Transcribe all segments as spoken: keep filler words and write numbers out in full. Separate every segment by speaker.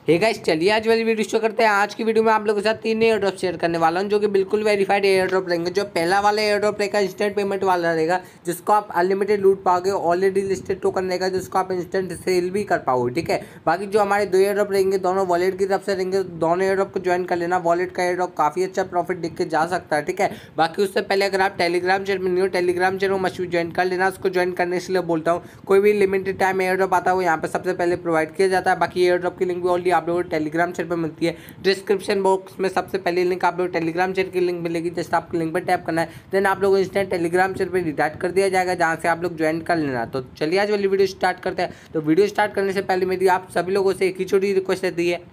Speaker 1: Hey guys, चलिए आज वाली वीडियो शुरू करते हैं। आज की वीडियो में आप लोगों के साथ तीन एयर ड्रॉप शेयर करने वाला हूं जो कि बिल्कुल वेरीफाइड एयर ड्रॉप रहेंगे। जो पहला वाला एयर ड्रॉप रहेगा इंस्टेंट पेमेंट वाला रहेगा, जिसको आप अनलिमिटेड लूट पाओगे। ऑलरेडी लिस्टेड टोकन रहेगा जिसको आप इंस्टेंट सेल भी कर पाओगे, ठीक है। बाकी जो हमारे दो एयर ड्रॉप रहेंगे दोनों वॉलेट की तरफ से रहेंगे। दोनों एयर ड्रॉप को ज्वाइन कर लेना। वॉलेट का एयर ड्रॉप काफ़ी अच्छा प्रॉफिट दिख के जा सकता है, ठीक है। बाकी उससे पहले अगर आप टेलीग्राम चैनल में नहीं हो, टेलीग्राम चैनल मस्ट ज्वाइन कर लेना। उसको ज्वाइन करने इसलिए बोलता हूँ, कोई भी लिमिटेड टाइम एयर ड्रॉप आता है वो यहाँ पर सबसे पहले प्रोवाइड किया जाता है। बाकी एयर ड्रॉप की लिंक भी ऑलरेडी आप लोगों को टेलीग्राम चैनल पर मिलती है। डिस्क्रिप्शन बॉक्स में सबसे पहले लिंक आप लोग टेलीग्राम चैनल की लिंक मिलेगी। जस्ट आपको लिंक पर टैप करना है, देन आप लोग इंस्टेंट टेलीग्राम चैनल पर रिडायरेक्ट कर दिया जाएगा जहाँ से आप लोग ज्वाइन कर लेना। तो चलिए आज वाली वीडियो स्टार्ट करते हैं। तो वीडियो स्टार्ट करने से पहले मेरी आप सभी लोगों से एक ही छोटी रिक्वेस्ट रहती है,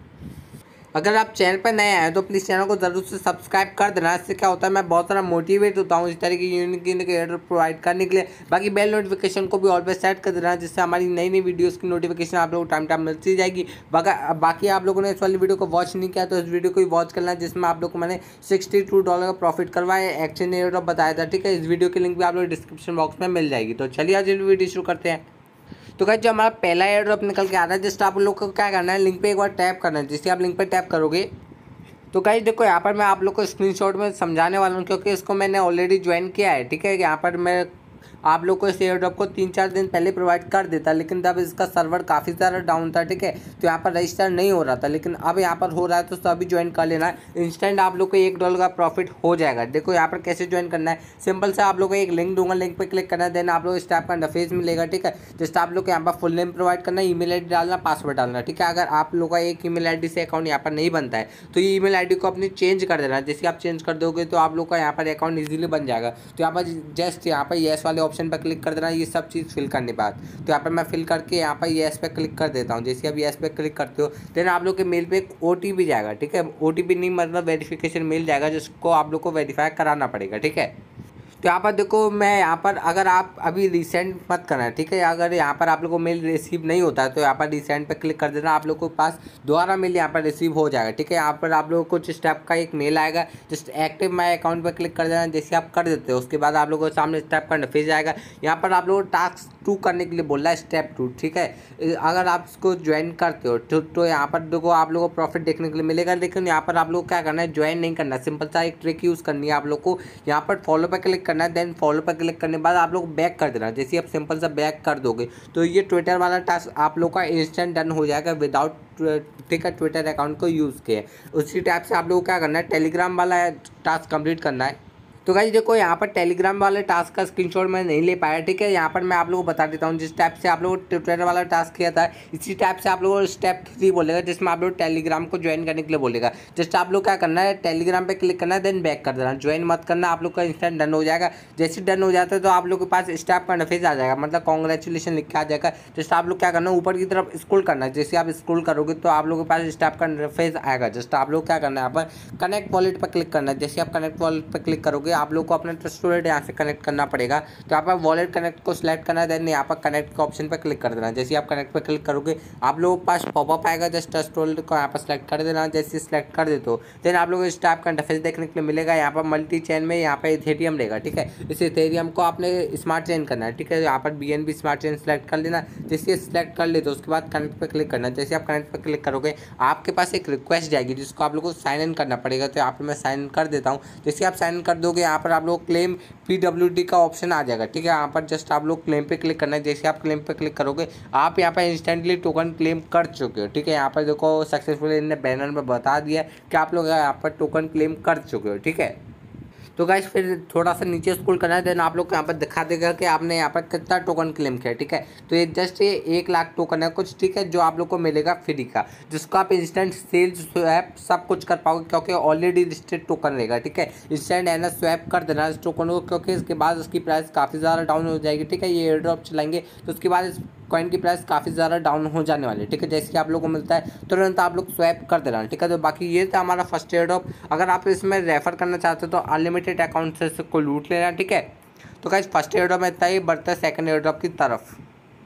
Speaker 1: अगर आप चैनल पर नए आए तो प्लीज़ चैनल को जरूर से सब्सक्राइब कर देना। इससे क्या होता है, मैं बहुत सारा मोटिवेट होता हूँ इस तरह की unique unique air drop provide करने के लिए। बाकी बेल नोटिफिकेशन को भी ऑलवेज सेट कर देना, जिससे हमारी नई नई वीडियोस की नोटिफिकेशन आप लोगों को टाइम टाइम मिलती जाएगी। बाकी आप लोगों ने इस वाली वीडियो को वॉच नहीं किया तो इस वीडियो को भी वॉच करना, जिसमें आप लोग को मैंने सिक्सटी टू डॉलर का प्रॉफिट करवाया एक्सचेंज एयर ड्रॉप बताया था, ठीक है। इस वीडियो की लिंक भी आप लोग डिस्क्रिप्शन बॉक्स में मिल जाएगी। तो चलिए आज वीडियो शुरू करते हैं। तो गाइस, जो हमारा पहला एयर ड्रॉप निकल के आ रहा है, जस्ट आप लोग को क्या करना है, लिंक पे एक बार टैप करना है। जिससे आप लिंक पे टैप करोगे तो गाइस देखो, यहाँ पर मैं आप लोग को स्क्रीनशॉट में समझाने वाला हूँ, क्योंकि इसको मैंने ऑलरेडी ज्वाइन किया है, ठीक है। यहाँ पर मैं आप लोग को इस एयर ड्रॉप को तीन चार दिन पहले प्रोवाइड कर देता, लेकिन तब इसका सर्वर काफ़ी ज़्यादा डाउन था, ठीक है। तो यहाँ पर रजिस्टर नहीं हो रहा था, लेकिन अब यहाँ पर हो रहा है। तो अभी ज्वाइन कर लेना है। इंस्टेंट आप लोग को एक डॉलर का प्रॉफिट हो जाएगा। देखो यहाँ पर कैसे ज्वाइन करना है, सिंपल से आप लोग को एक लिंक दूंगा, लिंक पे क्लिक करना है, देन आप लोग इस टाइप का इंटरफेस मिलेगा, ठीक है। जस्ट आप लोग को यहाँ पर फुल नेम प्रोवाइड करना है, ईमेल आईडी डालना, पासवर्ड डालना, ठीक है। अगर आप लोग का एक ईमेल आईडी से अकाउंट यहाँ पर नहीं बनता है तो ये ईमेल आईडी को अपनी चेंज कर देना। जैसे आप चेंज कर दोगे तो आप लोग का यहाँ पर अकाउंट ईजिली बन जाएगा। तो यहाँ पर जस्ट यहाँ पर येस वाले ऑप्शन पर क्लिक कर देना, ये सब चीज़ फिल करने के बाद। तो यहाँ पर मैं फिल करके यहाँ पर येस पे क्लिक कर देता हूँ। जैसे आप येस पे क्लिक करते हो देन आप लोग के मेल पे एक ओटीपी जाएगा, ठीक है। ओटीपी नहीं मतलब वेरिफिकेशन मेल जाएगा, जिसको आप लोग को वेरीफाई कराना पड़ेगा, ठीक है। तो यहाँ पर देखो, मैं यहाँ पर अगर आप अभी रिसेंट मत करना, ठीक है। अगर यहाँ पर आप लोग को मेल रिसीव नहीं होता है तो यहाँ पर रिसेंट पे क्लिक कर देना, आप लोग को पास दोबारा मेल यहाँ पर रिसीव हो जाएगा, ठीक है। यहाँ पर आप लोगों को कुछ स्टेप का एक मेल आएगा, जस्ट एक्टिव माई अकाउंट पर क्लिक कर देना। जैसे आप कर देते हो उसके बाद आप लोगों के सामने स्टेप का इंटरफेस आएगा। यहाँ पर आप लोग को टास्क टू करने के लिए बोल रहा है, स्टेप टू, ठीक है। अगर आप इसको ज्वाइन करते हो तो, तो यहाँ पर देखो आप लोगों को प्रॉफिट देखने के लिए मिलेगा, लेकिन यहाँ पर आप लोग क्या करना है, ज्वाइन नहीं करना। सिंपल सा एक ट्रिक यूज़ करनी है आप लोग को। यहाँ पर फॉलो पर क्लिक करना है, देन फॉलो पर क्लिक करने के बाद आप लोग बैक कर देना। जैसे आप सिंपल सा बैक कर दोगे तो ये ट्विटर वाला टास्क आप लोग का इंस्टेंट डन हो जाएगा विदाउट, ठीक है, ट्विटर अकाउंट को यूज़ किए। उसी टाइप से आप लोग को क्या करना है, टेलीग्राम वाला टास्क कंप्लीट करना है। तो गाइस देखो, यहाँ पर टेलीग्राम वाले टास्क का स्क्रीनशॉट मैं नहीं ले पाया, ठीक है। यहाँ पर मैं आप लोगों को बता देता हूँ, जिस टाइप से आप लोग ट्विटर वाला टास्क किया था इसी टाइप से आप लोगों को स्टेप थ्री बोलेगा, जिसमें आप लोग टेलीग्राम को ज्वाइन करने के लिए बोलेगा। जस्ट आप लोग क्या करना है, टेलीग्राम पे क्लिक करना है, देन बैक कर देना, ज्वाइन मत करना। आप लोग का इंस्टेंट डन हो जाएगा। जैसे डन हो जाता है तो आप लोग के पास स्टेप का इंटरफेस आ जाएगा, मतलब कॉन्ग्रेचुलेशन लिख के आ जाएगा। जस्ट आप लोग क्या करना है, ऊपर की तरफ स्क्रॉल करना है। जैसे आप स्क्रॉल करोगे तो आप लोगों के पास स्टेप का इंटरफेस आएगा। जस्ट आप लोग क्या करना है, यहाँ पर कनेक्ट वॉलेट पर क्लिक करना है। जैसे आप कनेक्ट वॉलेट पर क्लिक करोगे आप लोग को अपना स्टोरेज यहाँ से कनेक्ट करना पड़ेगा। तो यहाँ पर वॉलेट कनेक्ट को सिलेक्ट करना है, देन यहाँ पर कनेक्ट के ऑप्शन पर क्लिक कर देना। जैसे आप कनेक्ट पर क्लिक करोगे आप लोगों के पास पॉपअप आएगा, जस्ट ट्रस्ट वॉलेट को यहाँ पर सिलेक्ट कर देना। जैसे सिलेक्ट कर देते हो देन आप लोग इस टाइप का इंटरफेस देखने के लिए मिलेगा। यहाँ पर मल्टी चेन में यहाँ पर इथेरियम रहेगा, ठीक है। इस इथेरियम को आपने स्मार्ट चेन करना है, ठीक है। यहाँ पर B N B smart chain select कर लेना। जैसे सिलेक्ट कर लेते हो उसके बाद कनेक्ट पर क्लिक करना। जैसे आप कनेक्ट पर क्लिक करोगे आपके पास एक रिक्वेस्ट जाएगी जिसको आप लोगों को साइन इन करना पड़ेगा। तो यहाँ पर मैं साइन इन कर देता हूँ। जैसे आप साइन इन कर दोगे यहाँ पर आप लोग क्लेम पी डब्ल्यू डी का ऑप्शन आ जाएगा, ठीक है। यहाँ पर जस्ट आप लोग क्लेम पे क्लिक करना है। जैसे आप क्लेम पे क्लिक करोगे आप यहाँ पर इंस्टेंटली टोकन क्लेम कर चुके हो, ठीक है। यहाँ पर देखो सक्सेसफुली इन्होंने बैनर में बता दिया कि आप लोग यहाँ पर टोकन क्लेम कर चुके हो, ठीक है। तो गाइस फिर थोड़ा सा नीचे स्क्रॉल करना है, देन आप लोग को यहाँ पर दिखा देगा कि आपने यहाँ पर कितना टोकन क्लेम किया, ठीक है। तो ये जस्ट ये एक लाख टोकन है कुछ, ठीक है, जो आप लोग को मिलेगा फ्री का, जिसको आप इंस्टेंट सेल स्वैप सब कुछ कर पाओगे, क्योंकि ऑलरेडी लिस्टेड टोकन रहेगा, ठीक है। इंस्टेंट है ना स्वैप कर देना इस टोकन को, क्योंकि इसके बाद उसकी प्राइस काफ़ी ज़्यादा डाउन हो जाएगी, ठीक है। ये एयर ड्रॉप चलाएंगे तो उसके बाद इस कॉइन की प्राइस काफ़ी ज़्यादा डाउन हो जाने वाली है, ठीक है। जैसे कि आप लोगों को मिलता है तुरंत आप लोग स्वैप कर देना, ठीक है। तो बाकी ये था हमारा फर्स्ट एयर ड्रॉप। अगर आप इसमें रेफर करना चाहते हो तो अनलिमिटेड अकाउंट से इसको लूट लेना, ठीक है। तो गाइस फर्स्ट एयर ड्रॉप में इतना ही, बढ़ता है सेकंड एयर ड्रॉप की तरफ।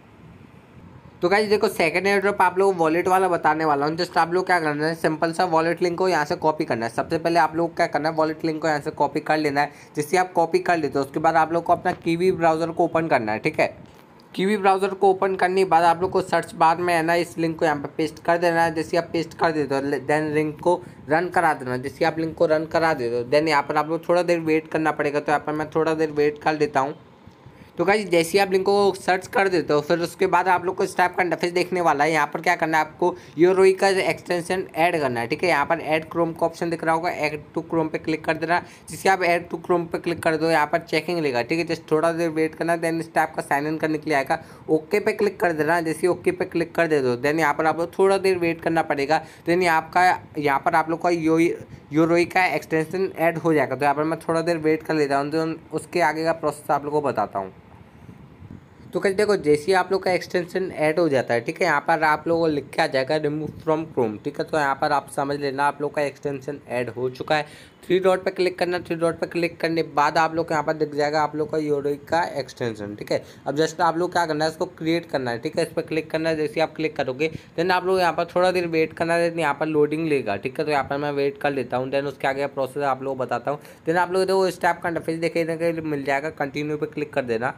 Speaker 1: तो गाइस देखो, सेकंड एयर ड्रॉप आप लोग वॉलेट वाला बताने वाला हूँ। जस्ट आप लोग क्या करना है, सिंपल सा वॉलेट लिंक को यहाँ से कॉपी करना है। सबसे पहले आप लोग क्या करना है, वॉलेट लिंक को यहाँ से कॉपी कर लेना है। जिससे आप कॉपी कर लेते हो उसके बाद आप लोग को अपना कीवी ब्राउज़र को ओपन करना है, ठीक है। कीवी ब्राउज़र को ओपन करने के बाद आप लोग को सर्च बार में है ना इस लिंक को यहाँ पे पेस्ट कर देना है। जैसे आप पेस्ट कर देते हो देन लिंक को रन करा देना। जैसे आप लिंक को रन करा देते हो देन यहाँ पर आप लोग थोड़ा देर वेट करना पड़ेगा। तो यहाँ पर मैं थोड़ा देर वेट कर देता हूँ। तो गाइस जैसे ही आप लिंक को सर्च कर देते हो फिर उसके बाद आप लोग को इस टाइप का इंटरफेस देखने वाला है। यहाँ पर क्या करना है, आपको योरोई का एक्सटेंशन ऐड करना है। ठीक है, यहाँ पर ऐड क्रोम का ऑप्शन दिख रहा होगा, ऐड टू क्रोम पे क्लिक कर देना। जिससे आप ऐड टू क्रोम पे क्लिक कर दो यहाँ पर चेकिंग लेगा। ठीक है, जस्ट थोड़ा देर वेट करना, देन इस टाइप का साइन इन करने के लिए आएगा। ओके पे क्लिक कर देना। जैसे ओके पे क्लिक कर दे दो देन यहाँ पर आप लोग थोड़ा देर वेट करना पड़ेगा। देन आपका यहाँ पर आप लोग का यो योरोई का एक्सटेंशन ऐड हो जाएगा। तो यहाँ पर मैं थोड़ा देर वेट कर लेता हूँ, तो उसके आगे का प्रोसेस आप लोग को बताता हूँ। तो कैसे देखो जैसे ही आप लोग का एक्सटेंशन ऐड हो जाता है, ठीक है, यहाँ पर आप लोगों को लिख के आ जाएगा रिमूव फ्रॉम क्रोम। ठीक है, तो यहाँ पर आप समझ लेना आप लोग का एक्सटेंशन ऐड हो चुका है। थ्री डॉट पे क्लिक करना। थ्री डॉट पे क्लिक करने के बाद आप लोग को यहाँ पर दिख जाएगा आप लोग का योरोई का एक्सटेंशन। ठीक है, अब जस्ट आप लोग क्या करना है, इसको क्रिएट करना है। ठीक है, इस पर क्लिक करना है। जैसे आप क्लिक करोगे देन आप लोग यहाँ पर थोड़ा देर वेट करना है। देन यहाँ पर लोडिंग लेगा। ठीक है, तो यहाँ पर मैं वेट कर लेता हूँ। देन उसके आगे प्रोसेस आप लोग को बताता हूँ। देन आप लोग देखो इस टाइप का इंटरफेस देखने के लिए मिल जाएगा। कंटिन्यू पे क्लिक कर देना।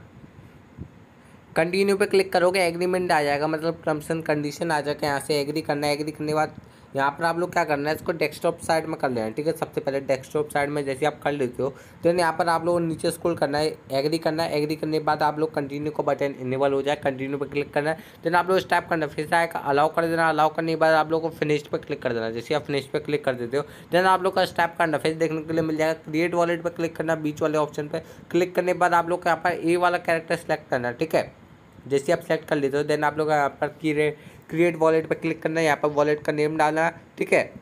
Speaker 1: कंटिन्यू पे क्लिक करोगे एग्रीमेंट आ जाएगा, मतलब टर्म्स एंड कंडीशन आ जाएगा। यहाँ से एग्री करना है। एग्री करने के बाद यहाँ पर आप लोग क्या करना है, इसको डेस्कटॉप साइड में कर लेना है। ठीक है, सबसे पहले डेस्कटॉप साइड में जैसे आप कर लेते हो तो यहाँ पर आप लोग नीचे स्क्रॉल करना है, एग्री करना है। एग्री करने के बाद आप लोग कंटिन्यू का बटन इनेबल हो जाए, कंटिन्यू पे क्लिक करना है। देन आप लोग इस टाइप करना, फिर से आएगा अलाउ कर देना। अलाउ करने के बाद आप लोग को फिनिश पे क्लिक कर देना। जैसे आप फिनिश पे क्लिक कर देते हो देन आप लोग का इस टाइप का इंटरफेस देखने के लिए मिल जाएगा। क्रिएट वॉलेट पर क्लिक करना, बीच वाले ऑप्शन पर क्लिक करने के बाद आप लोग को यहाँ पर ए वाला कैरेक्टर सेलेक्ट करना है। ठीक है, जैसे आप सेलेक्ट कर लेते हो देन आप लोग यहाँ पर क्रिएट वॉलेट पर क्लिक करना है। यहाँ पर वॉलेट का नेम डालना है। ठीक है,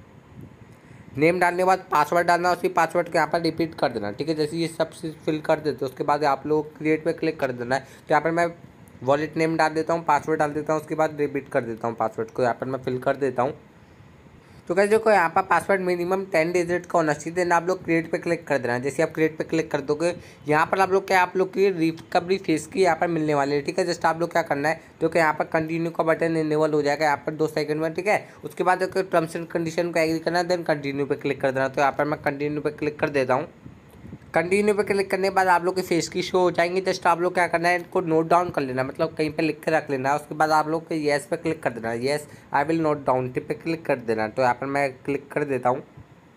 Speaker 1: नेम डालने के बाद पासवर्ड डालना, उसी पासवर्ड को यहाँ पर रिपीट कर देना। ठीक है, जैसे ये सब चीज़ फिल कर देते हो उसके बाद आप लोग क्रिएट पे क्लिक कर देना है। तो यहाँ पर मैं वॉलेट नेम डाल देता हूँ, पासवर्ड डाल देता हूँ, उसके बाद रिपीट कर देता हूँ पासवर्ड को। यहाँ पर मैं फिल कर देता हूँ। तो कैसे देखो यहाँ पर पासवर्ड मिनिमम टेन डिजिट का होना चाहिए। देन आप लोग क्रिएट पे क्लिक कर देना है। जैसे आप क्रिएट पे क्लिक कर दोगे यहाँ पर आप लोग क्या आप लोग की रिकवरी फेस की यहाँ पर मिलने वाली है। ठीक है, जस्ट आप लोग क्या करना है, तो कि यहाँ पर कंटिन्यू का बटन इनेबल हो जाएगा यहाँ पर दो सेकंड में। ठीक है, उसके बाद टर्म्स एंड कंडीशन को एग्री करना है, देन कंटिन्यू पे क्लिक कर देना। तो यहाँ पर मैं कंटिन्यू पे क्लिक कर देता हूँ। कंटिन्यू पे क्लिक करने के बाद आप लोग के फेस की शो हो जाएंगे। जस्ट आप लोग क्या करना है, इनको नोट डाउन कर लेना, मतलब कहीं पे लिख के रख लेना। उसके बाद आप लोग के येस पे क्लिक कर देना। Yes I will note down tip पे क्लिक कर देना। तो यहाँ पर मैं क्लिक कर देता हूँ।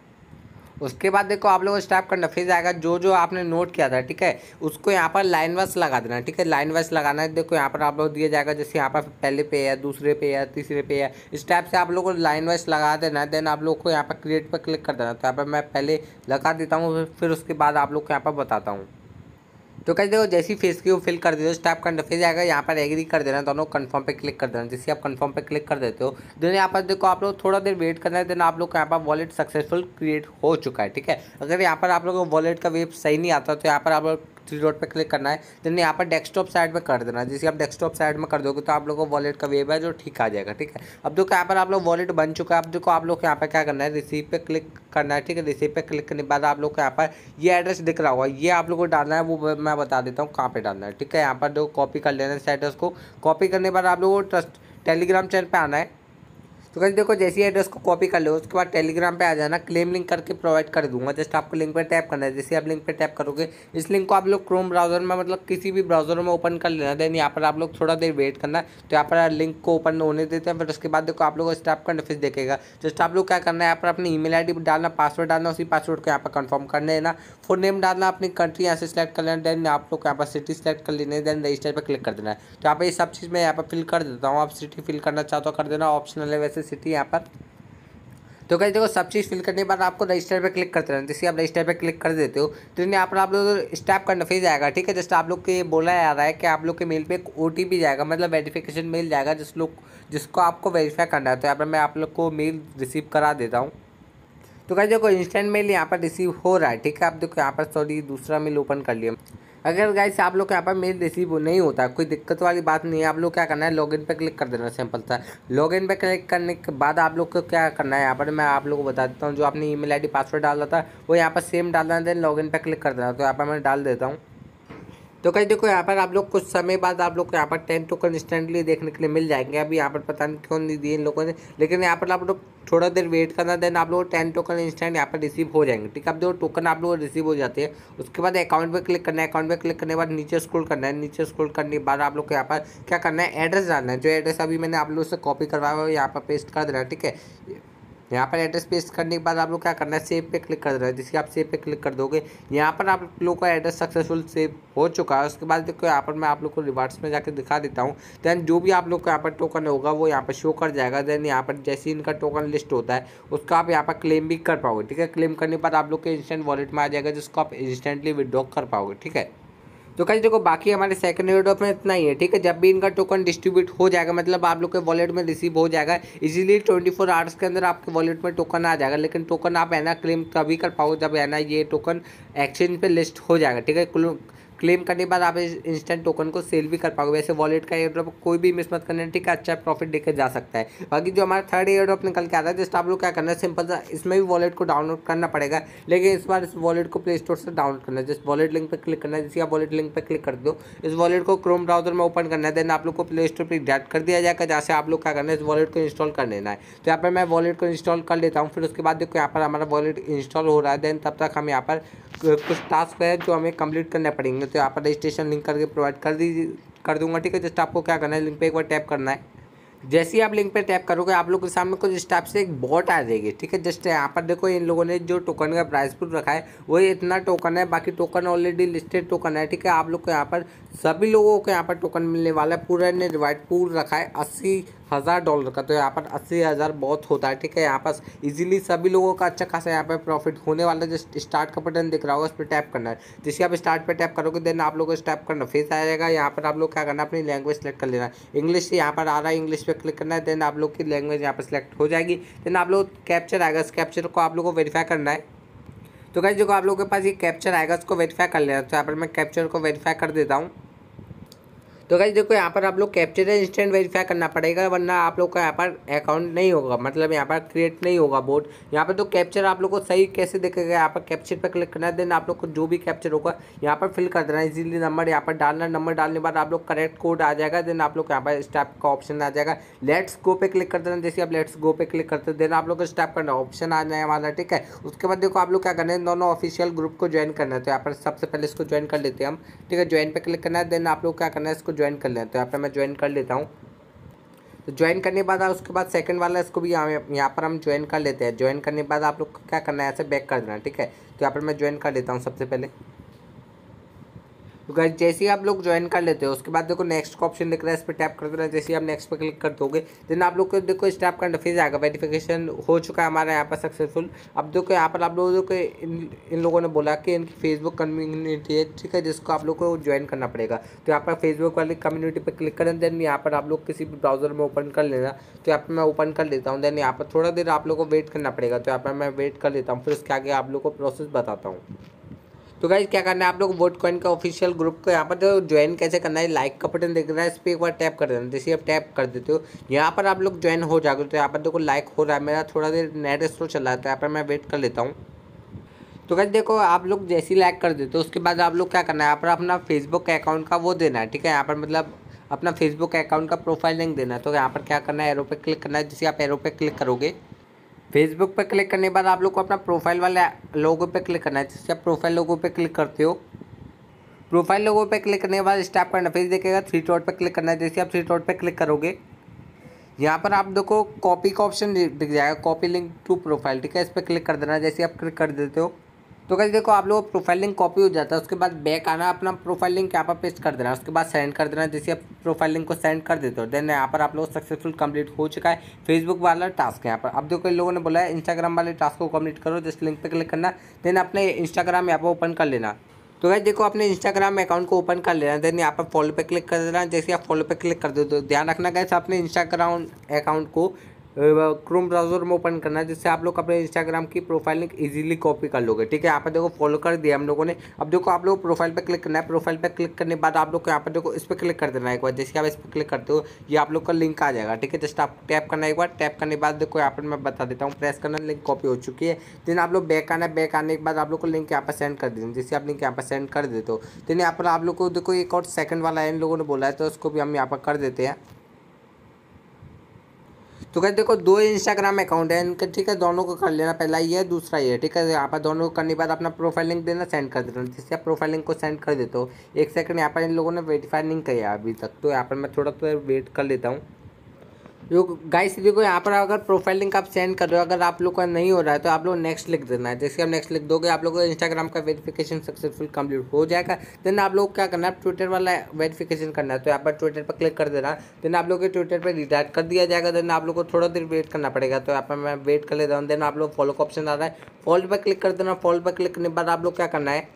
Speaker 1: उसके बाद देखो आप लोग स्टार्ट करना, फिर आएगा जो जो आपने नोट किया था। ठीक है, उसको यहाँ पर लाइन वाइज लगा देना। ठीक है, लाइन वाइज लगाना है। देखो यहाँ पर आप लोग दिया जाएगा, जैसे यहाँ पर पहले पे है, दूसरे पे है, तीसरे पे है, इस टाइप से आप लोग को लाइन वाइज लगा देना है। देन आप लोग को यहाँ पर क्रिएट पर क्लिक कर देना। तो यहाँ पर मैं पहले लगा देता हूँ, फिर उसके बाद आप लोग को यहाँ पर बताता हूँ। तो कैसे देखो जैसी फेस की वो फिल कर देते हो इस टाइप का इंटरफेस आएगा। यहाँ पर एग्री कर देना, दोनों कंफर्म पे क्लिक कर देना। जैसे आप कंफर्म पे क्लिक कर देते हो देन यहाँ पर देखो आप लोग थोड़ा देर वेट करना है। देन आप लोग को यहाँ पर वॉलेट सक्सेसफुल क्रिएट हो चुका है। ठीक है, अगर यहाँ पर आप लोगों को वॉलेट का वेब सही नहीं आता तो यहाँ पर आप लोग थ्री डॉट पे क्लिक करना है। देन यहाँ पर डेस्कटॉप साइड में कर देना। जैसे आप डेस्कटॉप साइड में कर दोगे तो आप लोगों को वॉलेट का वेब है जो ठीक आ जाएगा। ठीक है, अब देखो यहाँ पर आप लोग वॉलेट बन चुका है। अब देखो आप लोग यहाँ पर क्या करना है, रिसीव पे क्लिक करना है। ठीक है, रिसीव पे क्लिक करने के बाद आप लोग को यहाँ पर ये एड्रेस दिख रहा होगा, ये आप लोग को डालना है। वो मैं बता देता हूँ कहाँ पे डालना है। ठीक है, यहाँ पर देखो कॉपी कर लेना है इस एड्रेस को। कॉपी करने के बाद आप लोगों को ट्रस्ट टेलीग्राम चैनल पे आना है। तो कैसे देखो जैसे ही एड्रेस को कॉपी कर लो उसके बाद टेलीग्राम पे आ जाना, क्लेम लिंक करके प्रोवाइड कर दूंगा। जस्ट आपको लिंक पे टैप करना है। जैसे आप लिंक पे टैप करोगे इस लिंक को आप लोग क्रोम ब्राउजर में मतलब किसी भी ब्राउजर में ओपन कर लेना। देन यहाँ पर आप लोग थोड़ा देर वेट करना है। तो यहाँ पर लिंक को ओपन होने देते हैं। फिर उसके बाद देखो आप लोग को स्टैप का इंटरफेस देखेगा। जस्ट आप लोग क्या करना है, यहाँ पर अपनी ईमेल आईडी डालना, पासवर्ड डालना, उसी पासवर्ड को यहाँ पर कंफर्म कर लेना। फुल नेम डालना, अपनी कंट्री यहाँ से सिलेक्ट कर लेना। देन आप लोग यहाँ पर सिटी सेलेक्ट कर लेना है। देन रजिस्टर पर क्लिक कर देना है। तो यहाँ पर ये सब चीज़ मैं यहाँ पर फिल कर देता हूँ। आप सिटी फिल करना चाहते हो कर देना, ऑप्शनल है वैसे सिटी यहाँ पर। तो कैसे देखो सब चीज़ फिल करने के बाद आपको रजिस्टर पे क्लिक करते रहना। जैसे आप रजिस्टर पे क्लिक कर देते हो तो यहाँ पर आप लोग स्टैप का इंटरफेस आएगा। ठीक है, जस्ट आप लोग के बोला जा रहा है कि आप लोग के मेल पे एक ओटीपी जाएगा, मतलब वेरिफिकेशन मेल जाएगा जिस लोग जिसको आपको वेरीफाई करना है। तो यहाँ पर मैं आप लोग को मेल रिसीव करा देता हूँ। तो कैसे देखो इंस्टेंट मेल यहाँ पर रिसीव हो रहा है। ठीक है, आप देखो यहाँ पर सॉरी दूसरा मेल ओपन कर लिया। अगर गाइस आप लोग यहाँ पर मेल रिसीव नहीं होता, कोई दिक्कत वाली बात नहीं है। आप लोग क्या करना है, लॉगिन पे क्लिक कर देना, सिंपल सा। लॉगिन पे क्लिक करने के बाद आप लोग को क्या करना है, यहाँ पर मैं आप लोगों को बता देता हूँ। जो आपने ईमेल आईडी पासवर्ड डाला था वो यहाँ पर सेम डालना है। देन लॉगिन पे क्लिक कर देना। तो यहाँ पर मैं डाल देता हूँ। तो कहीं देखो यहाँ पर आप लोग कुछ समय बाद आप लोग को यहाँ पर टेन टोकन इंस्टेंटली देखने के लिए मिल जाएंगे। अभी यहाँ पर पता नहीं क्यों नहीं दिए इन लोगों ने, लेकिन यहाँ पर आप लोग थोड़ा देर वेट करना, देन आप लोग टेन टोकन इंस्टेंट यहाँ पर रिसीव हो जाएंगे। ठीक है, अब जो टोकन आप लोग रिसीव हो जाते हैं उसके बाद अकाउंट पे क्लिक करना है। अकाउंट पे क्लिक करने के बाद नीचे स्क्रॉल करना है। नीचे स्क्रॉल करने के बाद आप लोग को यहाँ पर क्या करना है, एड्रेस डालना है। जो एड्रेस अभी मैंने आप लोग से कॉपी करवाया हुआ है यहाँ पर पेस्ट कर देना है। ठीक है, यहाँ पर एड्रेस पेस्ट करने के बाद आप लोग क्या करना है, सेव पे क्लिक कर देना है। जिसके आप सेव पे क्लिक कर दोगे यहाँ पर आप लोग का एड्रेस सक्सेसफुल सेव हो चुका है। उसके बाद देखो यहाँ पर मैं आप लोग को रिवार्ड्स में जाकर दिखा देता हूँ। देन जो भी आप लोग को यहाँ पर टोकन होगा वो यहाँ पर शो कर जाएगा। देन यहाँ पर जैसे ही इनका टोकन लिस्ट होता है उसका आप यहाँ पर क्लेम भी कर पाओगे। ठीक है, क्लेम करने के बाद आप लोग के इंस्टेंट वॉलेट में आ जाएगा, जिसको आप इंस्टेंटली विड्रॉ कर पाओगे। ठीक है, तो कहीं देखो बाकी हमारे सेकंड एयर ड्रॉप में इतना ही है। ठीक है, जब भी इनका टोकन डिस्ट्रीब्यूट हो जाएगा, मतलब आप लोग के वॉलेट में रिसीव हो जाएगा इजीली ट्वेंटी फोर आवर्स के अंदर आपके वॉलेट में टोकन आ जाएगा। लेकिन टोकन आप है ना क्लेम तभी कर पाओगे जब है ना ये टोकन एक्सचेंज पे लिस्ट हो जाएगा। ठीक है, क्लेम करने के बाद आप इस इंस्टेंट टोकन को सेल भी कर पाओगे। वैसे वॉलेट का एयर ड्रॉप कोई भी मिस मत करना। ठीक है, अच्छा प्रॉफिट देकर जा सकता है। बाकी जो हमारा थर्ड एयर ड्रॉप निकल के आता है, जस्ट आप लोग क्या करना है, सिंपल सा इसमें भी वॉलेट को डाउनलोड करना पड़ेगा, लेकिन इस बार इस वॉलेट को प्ले स्टोर से डाउनलोड करना है। जस्ट वॉलेट लिंक पर क्लिक करना है। जैसे आप वॉलेट लिंक पर क्लिक कर दो, इस वॉलेट को क्रोम ब्राउजर में ओपन करना है। देन आप लोग को प्ले स्टोर पर डायरेक्ट कर दिया जाएगा, जहाँ से आप लोग क्या करना है, इस वॉलेट को इंस्टॉल कर लेना है। तो यहाँ पर मैं वॉलेट को इंस्टॉल कर लेता हूँ। फिर उसके बाद देखो यहाँ पर हमारा वॉलेट इंस्टॉल हो रहा है। देन तब तक हम यहाँ पर कुछ टास्क है जो हमें कंप्लीट करने पड़ेंगे। तो यहाँ पर रजिस्ट्रेशन लिंक करके प्रोवाइड कर दी कर दूंगा। ठीक है, जस्ट आपको क्या करना है, लिंक पे एक बार टैप करना है। जैसे ही आप लिंक पे टैप करोगे आप लोग के सामने कुछ इस टाइप से एक बॉट आ जाएगी। ठीक है, जस्ट यहाँ पर देखो इन लोगों ने जो टोकन का प्राइस पुल रखा है वो इतना टोकन है, बाकी टोकन ऑलरेडी लिस्टेड टोकन है। ठीक है, आप लोग को यहाँ पर सभी लोगों को यहाँ पर टोकन मिलने वाला है। पूरा ने रिवार्ड पूल रखा है अस्सी हज़ार डॉलर का। तो यहाँ पर अस्सी हज़ार बहुत होता है। ठीक है, यहाँ पर इजीली सभी लोगों का अच्छा खासा यहाँ पर प्रॉफिट होने वाला है। जस्ट स्टार्ट का बटन दिख रहा होगा, उस पर टैप करना है। जैसे आप स्टार्ट पे टैप करोगे देन आप लोग को स्टैप करना फेस आ जाएगा। यहाँ पर आप लोग क्या करना है, अपनी लैंग्वेज सेलेक्ट कर लेना है। इंग्लिश से यहाँ पर आ रहा है, इंग्लिश पे क्लिक करना है। देन आप लोग की लैंग्वेज यहाँ पर सिलेक्ट हो जाएगी। देन आप लोग कैप्चर आएगा, इस कैप्चर को आप लोग को वेरीफाई करना है। तो गाइस देखो आप लोगों के पास ये कैप्चर आएगा, उसको वेरीफाई कर लेना। तो यहाँ पर मैं कैप्चर को वेरीफाई कर देता हूँ। तो गाइस देखो यहाँ पर आप लोग कैप्चर इंस्टेंट वेरीफाई करना पड़ेगा, वरना आप लोग का यहाँ पर अकाउंट नहीं होगा, मतलब यहाँ पर क्रिएट नहीं होगा बोट। यहाँ पर तो कैप्चर आप लोग को सही कैसे दिखेगा, यहाँ पर कैप्चर पर क्लिक करना है। देन आप लोग को जो भी कैप्चर होगा यहाँ पर फिल कर देना है। इजीली नंबर यहाँ पर डालना, नंबर डालने के बाद आप लोग करेक्ट कोड आ जाएगा। देन आप लोग यहाँ पर स्टेप का ऑप्शन आ जाएगा, लेट्स गो पे क्लिक कर देना। जैसे आप लेट्स गो पे क्लिक करते हो देन आप लोग को स्टेप करना ऑप्शन आ जाए वाला। ठीक है, उसके बाद देखो आप लोग क्या करना है, दोनों ऑफिशियल ग्रुप को ज्वाइन करना है। तो यहाँ पर सबसे पहले इसको ज्वाइन कर लेते हैं हम। ठीक है, ज्वाइन पे क्लिक करना है। देन आप लोग क्या करना है, इसको ज्वाइन कर लें। तो यहाँ पर मैं ज्वाइन कर लेता हूँ। तो ज्वाइन करने के बाद उसके बाद सेकंड वाला इसको भी यहाँ यहाँ पर हम ज्वाइन कर लेते हैं। ज्वाइन करने के बाद आप लोग को क्या करना है, ऐसे बैक कर देना। ठीक है, तो यहाँ पर मैं ज्वाइन कर लेता हूँ सबसे पहले। तो गाइस जैसे ही आप लोग ज्वाइन कर लेते हो उसके बाद देखो नेक्स्ट का ऑप्शन दिख रहा है, इस पर टैप कर देना। जैसे ही आप नेक्स्ट पे क्लिक कर दोगे देन आप लोग को देखो स्टैप का इंटरफेस आएगा। वेरिफिकेशन हो चुका है हमारा यहाँ पर सक्सेसफुल। अब देखो यहाँ पर आप लोगों को इन, इन लोगों ने बोला कि इनकी फेसबुक कम्युनिटी है। ठीक है, जिसको आप लोग को ज्वाइन करना पड़ेगा। तो यहाँ पर फेसबुक वाली कम्युनिटी पर क्लिक करें। देन यहाँ पर आप लोग किसी भी ब्राउजर में ओपन कर लेना। तो यहाँ पर मैं ओपन कर लेता हूँ। देन यहाँ पर थोड़ा देर आप लोग को वेट करना पड़ेगा। तो यहाँ पर मैं वेट कर लेता हूँ, फिर उसके आगे आप लोग को प्रोसेस बताता हूँ। तो गाइस क्या करना है, आप लोग वोट कॉइन का ऑफिशियल ग्रुप को यहाँ पर जो ज्वाइन कैसे करना है, लाइक का बटन दिख रहा है, इस पर एक बार टैप कर देना। जैसे आप टैप कर देते हो यहाँ पर आप लोग ज्वाइन हो जाओगे। तो यहाँ पर देखो लाइक हो रहा है, मेरा थोड़ा देर नेट स्लो चल रहा है। तो यहाँ पर मैं वेट कर लेता हूँ। तो गाइस देखो आप लोग जैसे ही लाइक कर देते हो उसके बाद आप लोग क्या करना है, यहाँ पर अपना फेसबुक अकाउंट का वो देना है। ठीक है, यहाँ पर मतलब अपना फेसबुक अकाउंट का प्रोफाइल लिंक देना है। तो यहाँ पर क्या करना है, एरो पे क्लिक करना है। जैसे आप एरो पे क्लिक करोगे, फेसबुक पे क्लिक करने के बाद आप लोग को अपना प्रोफाइल वाले लोगो पे क्लिक करना है। जैसे आप प्रोफाइल लोगो पे क्लिक करते हो, प्रोफाइल लोगो पे क्लिक करने के बाद स्टैप करना, फिर देखेगा थ्री डॉट पे क्लिक करना है। जैसे आप थ्री डॉट पे क्लिक करोगे यहाँ पर आप देखो कॉपी का ऑप्शन दिख जाएगा, कॉपी लिंक टू प्रोफाइल। ठीक है, इस पर क्लिक कर देना। जैसे आप क्लिक कर देते हो तो गाइस देखो आप लोग प्रोफाइल लिंक कॉपी हो जाता है। उसके बाद बैक आना, अपना प्रोफाइल लिंक यहाँ पर पेस्ट कर देना। उसके बाद सेंड कर देना। जैसे आप प्रोफाइल लिंक को सेंड कर देते हो देन यहाँ पर आप लोग सक्सेसफुल कंप्लीट हो चुका है फेसबुक वाला टास्क। यहाँ पर अब देखो इन लोगों ने बोला है इंस्टाग्राम वाले टास्क को कंप्लीट करो। जस्ट लिंक पे क्लिक करना, देन अपने इंस्टाग्राम यहाँ पर ओपन कर लेना। तो गाइस देखो अपने इंस्टाग्राम अकाउंट को ओपन कर लेना। देन यहाँ पर फॉलो पे क्लिक कर देना। जैसे आप फॉलो पे क्लिक कर दो तो ध्यान रखना गाइस अपने इंस्टाग्राम अकाउंट को क्रोम ब्राउजर में ओपन करना है, जिससे आप लोग अपने इंस्टाग्राम की प्रोफाइल लिंक इजीली कॉपी कर लोगे। ठीक है, यहाँ पर देखो फॉलो कर दिया हम लोगों ने। अब देखो आप लोग प्रोफाइल पे क्लिक करना है। प्रोफाइल पे क्लिक करने के बाद आप लोग को यहाँ पर देखो इस पर क्लिक कर देना है एक बार। जैसे आप इस पर क्लिक करते हो ये आप लोग का लिंक आ जाएगा। ठीक है, जस्ट आप टैप करना है एक बार। टैप करने के बाद देखो यहाँ पर मैं बता देता हूँ, प्रेस करना, लिंक कॉपी हो चुकी है। देन आप लोग बैक आना है। बैक आने के बाद आप लोग को लिंक यहाँ पर सेंड कर देना। जैसे आप लिंक यहाँ पर सेंड कर देते हो देन यहाँ पर आप लोग को देखो एक और सेकंड वाला इन लोगों ने बोला है, तो उसको भी हम यहाँ पर कर देते हैं। तो कहते देखो दो इंस्टाग्राम अकाउंट है इनके। ठीक है, दोनों को कर लेना, पहला ये है दूसरा ये। ठीक है, यहाँ पर दोनों को करने के बाद अपना प्रोफाइल लिंक देना, सेंड कर देना। जिससे आप प्रोफाइल लिंक को सेंड कर देते हो, एक सेकंड यहाँ पर इन लोगों ने वेरीफाई नहीं किया अभी तक, तो यहाँ पर मैं थोड़ा तो वेट कर लेता हूँ। जो गाइस देखो यहाँ पर अगर प्रोफाइल लिंक आप सेंड कर रहे हो, अगर आप लोग का नहीं हो रहा है तो आप लोग नेक्स्ट लिख देना है। जैसे आप नेक्स्ट लिख दोगे आप लोग को इंस्टाग्राम का वेरिफिकेशन सक्सेसफुल कंप्लीट हो जाएगा। देन आप लोग क्या करना है, ट्विटर वाला वेरिफिकेशन करना है, तो यहाँ पर ट्विटर पर क्लिक कर देना। देन आप लोग के ट्विटर पर रिडायरेक्ट कर दिया जाएगा। देन आप लोग को थोड़ा देर वेट करना पड़ेगा, तो यहाँ पर मैं वेट कर लेता हूँ। देन आप लोग फॉलो का ऑप्शन आ रहा है, फॉलो पर क्लिक कर देना। फॉलो पर क्लिक करने के बाद आप लोग क्या करना है,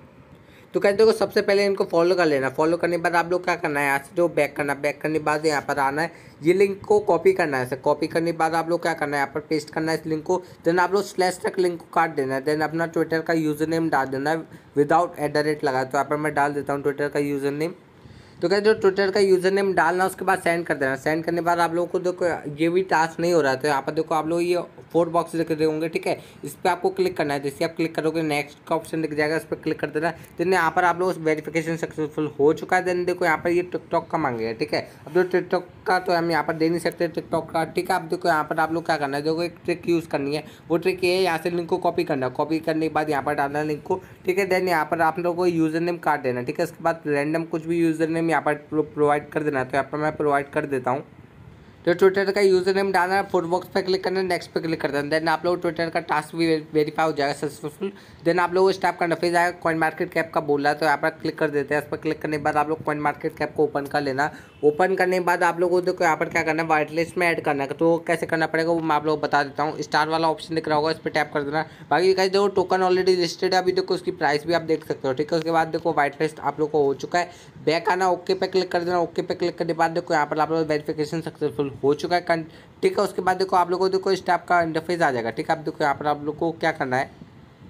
Speaker 1: तो कहते देखो सबसे पहले इनको फॉलो कर लेना। फॉलो करने के बाद आप लोग क्या करना है, यहाँ से जो बैक करना, बैक करने के बाद यहाँ पर आना है, ये लिंक को कॉपी करना है। कॉपी करने के बाद आप लोग क्या करना है, यहाँ पर पेस्ट करना है इस लिंक को। देन आप लोग स्लैश तक लिंक को काट देना है। देन अपना ट्विटर का यूज़र नेम डाल देना है विदाउट एट द रेट लगा। तो यहाँ पर मैं डाल देता हूँ ट्विटर का यूज़र नेम। तो कहते जो ट्विटर का यूज़र नेम डालना, उसके बाद सेंड कर देना। सेंड करने के बाद आप लोगों को देखो ये भी टास्क नहीं हो रहा है, तो यहाँ पर देखो आप लोग ये फोर बॉक्स दिख रहे होंगे। ठीक है, इस पर आपको क्लिक करना है। जैसे आप क्लिक करोगे नेक्स्ट का ऑप्शन दिख जाएगा, इस पर क्लिक कर देना। देन यहाँ पर आप लोग वेरिफिकेशन सक्सेसफुल हो चुका है। देन देखो यहाँ पर ये टिकटॉक का मांगेगा। ठीक है, अब जो टिकटॉक का तो हम यहाँ पर दे नहीं सकते टिकटॉक का। ठीक है, अब देखो यहाँ पर आप लोग क्या करना है, देखो एक ट्रिक यूज़ करनी है। वो ट्रिक ये है, यहाँ से लिंक को कॉपी करना है। कॉपी करने के बाद यहाँ पर डालना लिंक को। ठीक है, देन यहाँ पर आप लोगों को यूज़र नेम काट देना। ठीक है, उसके बाद रैंडम कुछ भी यूज़र नेम यहाँ पर प्रोवाइड कर देना। तो यहाँ पर मैं प्रोवाइड कर देता हूँ। तो ट्विटर का यूज़र नेम डालना है, फुट बॉक्स पे क्लिक करना है, नेक्स्ट पे क्लिक कर देना। देन आप लोग ट्विटर का टास्क भी वेरीफाई हो जाएगा सक्सेसफुल। देन आप लोग स्टॉप करना, फिर जाएगा कॉइन मार्केट कैप का बोल रहा है, तो यहाँ पर क्लिक कर देते हैं। इस पर क्लिक करने के बाद आप लोग कॉइन मार्केट कैप को ओपन कर लेना। ओपन करने के बाद आप लोगों को यहाँ पर क्या करना है, वाइट लिस्ट में ऐड करना है। तो कैसे करना पड़ेगा वो मैं आप लोग बता देता हूँ। स्टार वाला ऑप्शन दिख रहा होगा, इस पर टैप कर देना। बाकी कहीं देखो टोकन ऑलरेडी लिस्टेड है, अभी देखो उसकी प्राइस भी आप देख सकते हो। ठीक है, उसके बाद देखो वाइट लिस्ट आप लोग को हो चुका है। बैक आना, ओके पे क्लिक कर देना। ओके पे क्लिक करने के बाद देखो यहाँ पर आप लोग वेरिफिकेशन सक्सेसफुल हो चुका है। ठीक है, उसके बाद देखो आप लोगों को देखो इस टाइप का इंटरफेस आ जाएगा। ठीक है, आप देखो यहाँ पर आप लोग को क्या करना है,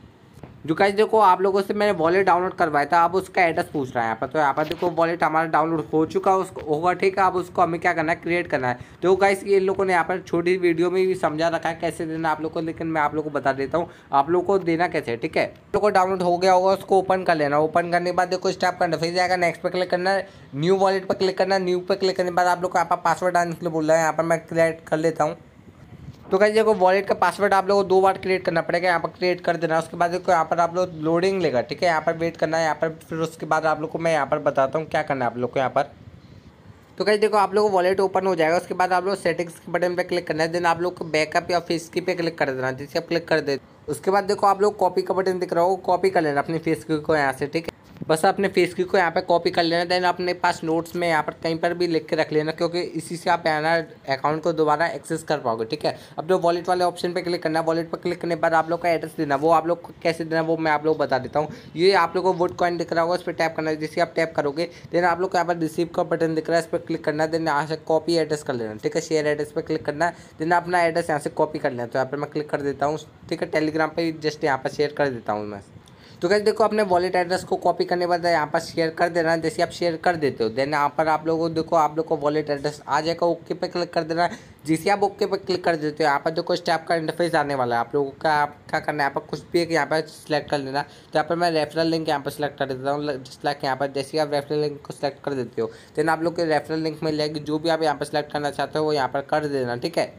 Speaker 1: जो गाइस देखो आप लोगों से मैंने वॉलेट डाउनलोड करवाया था, अब उसका एड्रेस पूछ रहा है यहाँ पर। तो यहाँ पर देखो वॉलेट हमारा डाउनलोड हो चुका है उसको होगा। ठीक है, अब उसको हमें क्या करना है, क्रिएट करना है। तो गाइस ये लोगों ने यहाँ पर छोटी वीडियो में भी समझा रखा है कैसे देना आप लोग को, लेकिन मैं आप लोग को बता देता हूँ आप लोग को देना कैसे है। ठीक है, आप लोग को डाउनलोड हो गया होगा, उसको ओपन कर लेना। ओपन करने के बाद देखो इस टाइप का इंटरफेस जाएगा। नेक्स्ट पे क्लिक करना है, न्यू वॉलेट पर क्लिक करना है। न्यू पे क्लिक करने के बाद आप लोग को यहाँ पर पासवर्ड डालने के लिए बोल रहा है, यहाँ पर मैं क्रिएट कर लेता हूँ। तो गाइस देखो वॉलेट का पासवर्ड आप लोगों को दो बार क्रिएट करना पड़ेगा, यहाँ पर क्रिएट कर देना। उसके बाद देखो यहाँ पर आप लोग लोडिंग लेगा। ठीक है, यहाँ पर वेट करना है यहाँ पर। फिर उसके बाद आप लोग को मैं यहाँ पर बताता हूँ क्या करना है आप लोग को यहाँ पर। तो गाइस देखो आप लोग को वॉलेट ओपन हो जाएगा। उसके बाद आप लोग सेटिंग्स के बटन पे क्लिक करना है। देन आप लोग को बैकअप या फेस की पे क्लिक कर देना। जैसे आप क्लिक कर दे, उसके बाद देखो आप लोग कॉपी का बटन दिख रहा होगा, कॉपी कर लेना अपनी फेस की को यहाँ से। ठीक है, बस अपने फेस की को यहाँ पे कॉपी कर लेना। देन अपने पास नोट्स में यहाँ पर कहीं पर भी लिख के रख लेना, क्योंकि इसी से आप यहाँ अकाउंट को दोबारा एक्सेस कर पाओगे। ठीक है, अब जो वॉलेट वाले ऑप्शन पे क्लिक करना है, वॉलेट पर क्लिक करने के बाद आप लोग का एड्रेस देना। वो आप लोग को कैसे देना वो मैं आप लोग बता देता हूँ। ये आप लोग को वोट कॉइन दिख रहा होगा, उस पर टैप करना है। जैसे आप टैप करोगे देन आप लोग को यहाँ पर रिसीव का बटन दिख रहा है, इस पर क्लिक करना है। देन यहाँ से कॉपी एड्रेस कर लेना। ठीक है, शेयर एड्रेस पर क्लिक करना है। देन अपना एड्रेस यहाँ से कॉपी कर लेना। तो यहाँ पर मैं क्लिक कर देता हूँ। ठीक है, टेलीग्राम पर जस्ट यहाँ पर शेयर कर देता हूँ मैं। तो गाइस देखो अपने वॉलेट एड्रेस को कॉपी करने के बाद यहाँ पर शेयर कर देना। जैसे आप शेयर कर देते हो देन यहाँ पर आप लोगों को देखो आप लोग को वॉलेट एड्रेस आ जाएगा। ओके पे क्लिक कर देना। जैसे आप ओके पे क्लिक कर देते हो यहाँ पर देखो स्टेप का इंटरफेस आने वाला है। आप लोगों का क्या करना है, यहाँ पर कुछ भी एक यहाँ पर सिलेक्ट कर लेना। तो यहाँ पर मैं रेफरल लिंक यहाँ पर सिलेक्ट कर देता हूँ। जस्ट लाइक यहाँ पर जैसे आप रेफरल लिंक को सिलेक्ट कर देते हो देन आप लोग के रेफरल लिंक मिल जाएगी। जो भी आप यहाँ पर सिलेक्ट करना चाहते हो वो यहाँ पर कर देना। ठीक है,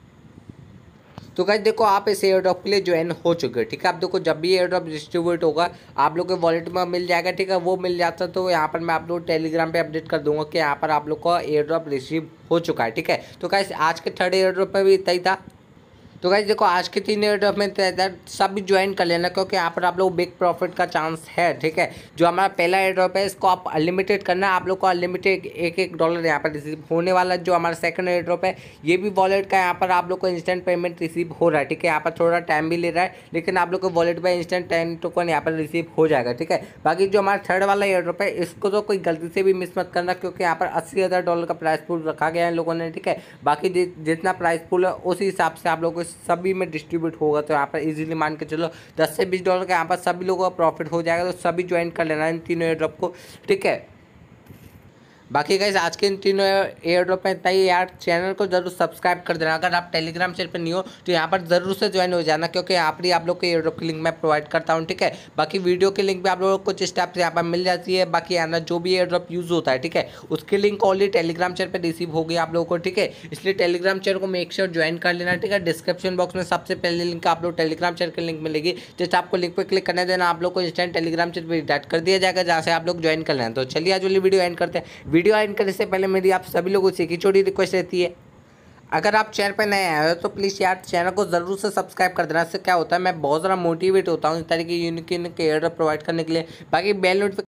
Speaker 1: तो गाइस देखो आप इस एयर ड्रॉप के लिए ज्वाइन हो चुके हैं। ठीक है, आप देखो जब भी एयर ड्रॉप डिस्ट्रीब्यूट होगा आप लोग के वॉलेट में मिल जाएगा। ठीक है, वो मिल जाता तो यहाँ पर मैं आप लोग टेलीग्राम पे अपडेट कर दूंगा कि यहाँ पर आप लोग का एयर ड्रॉप रिसीव हो चुका है। ठीक है, तो गाइस आज के थर्ड एयर ड्रॉप पे भी इतना ही था। तो गाइस देखो आज के तीन एयर ड्रॉप में सब ज्वाइन कर लेना, क्योंकि यहाँ पर आप लोग बिग प्रॉफिट का चांस है। ठीक है, जो हमारा पहला एयर ड्रॉप है इसको आप अनलिमिटेड करना है, आप लोग को अनलिमिटेड एक एक डॉलर यहाँ पर रिसीव होने वाला है। जो हमारा सेकंड एयर ड्रॉप है ये भी वॉलेट का, यहाँ पर आप लोग को इंस्टेंट पेमेंट रिसीव हो रहा है। ठीक है, यहाँ पर थोड़ा टाइम भी ले रहा है, लेकिन आप लोग को वॉलेट पर इंस्टेंट टेन टोकन यहाँ पर रिसीव हो जाएगा। ठीक है, बाकी जो हमारा थर्ड वाला एयर ड्रॉप है इसको तो कोई गलती से भी मिस मत करना, क्योंकि यहाँ पर अस्सी हज़ार डॉलर का प्राइस पूल रखा गया है लोगों ने। ठीक है, बाकी जितना प्राइस पूल है उसी हिसाब से आप लोग को सभी में डिस्ट्रीब्यूट होगा। तो यहाँ पर इजीली मान के चलो दस से बीस डॉलर का यहाँ पर सभी लोगों का प्रॉफिट हो जाएगा। तो सभी ज्वाइन कर लेना इन तीनों एयर ड्रॉप को। ठीक है, बाकी गाइस आज के इन तीनों एयर ड्रॉप में इतना ही यार। चैनल को जरूर सब्सक्राइब कर देना। अगर आप टेलीग्राम चैनल पर नहीं हो तो यहाँ पर जरूर से ज्वाइन हो जाना, क्योंकि यहाँ पर आप लोग के एयर ड्रॉप की लिंक मैं प्रोवाइड करता हूँ। ठीक है, बाकी वीडियो की लिंक भी आप लोगों को कुछ स्टेप से यहाँ पर मिल जाती है। बाकी आना जो भी एयर ड्रॉप यूज़ होता है, ठीक है, उसकी लिंक ऑलरेडी टेलीग्राम चैनल पर रिसीव होगी आप लोगों को। ठीक है, इसलिए टेलीग्राम चैनल को मेक श्योर ज्वाइन कर लेना। ठीक है, डिस्क्रिप्शन बॉक्स में सबसे पहले लिंक आप लोग टेलीग्राम चैनल की लिंक मिलेगी। जस्ट आपको लिंक पर क्लिक करने देना, आप लोग को इंस्टेंट टेलीग्राम चैनल पर रिडायरेक्ट कर दिया जाएगा, जहाँ से आप लोग ज्वाइन कर लेना। तो चलिए आज वाली वीडियो एंड करते हैं। वीडियो एंड करने से पहले मेरी आप सभी लोगों से एक छोटी रिक्वेस्ट रहती है, अगर आप चैनल पर नए आए हो तो प्लीज़ यार चैनल को ज़रूर से सब्सक्राइब कर देना। इससे क्या होता है, मैं बहुत ज़्यादा मोटिवेट होता हूँ इस तरह की unique unique air drop provide करने के लिए। बाकी बेल नोटिफिकेशन